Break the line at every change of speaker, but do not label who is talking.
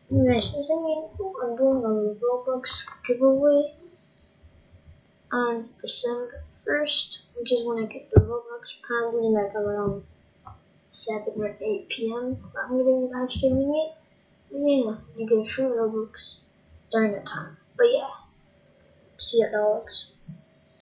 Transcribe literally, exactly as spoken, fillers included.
Anyways, I think I'm doing a Robux giveaway on December first, which is when I get the Robux, probably like around seven or eight p m I'm gonna be live streaming it. But yeah, you get free Robux during that time. But yeah, see ya dogs.